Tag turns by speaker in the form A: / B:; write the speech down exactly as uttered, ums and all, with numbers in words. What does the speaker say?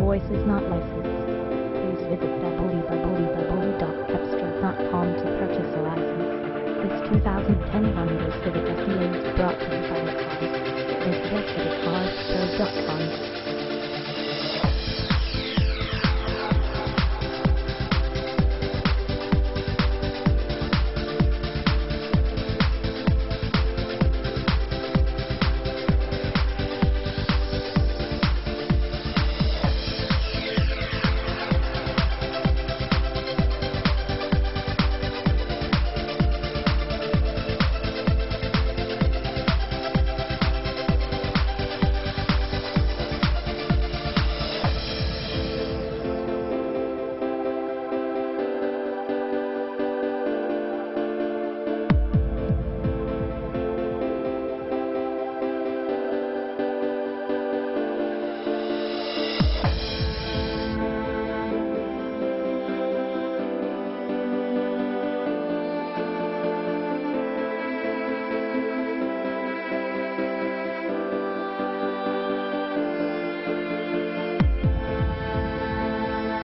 A: voice is not licensed. Please visit w w w dot cepstral dot com to purchase a license. This two thousand ten Honda Civic S E is brought to you by Cars. Visit us at cars pro dot com.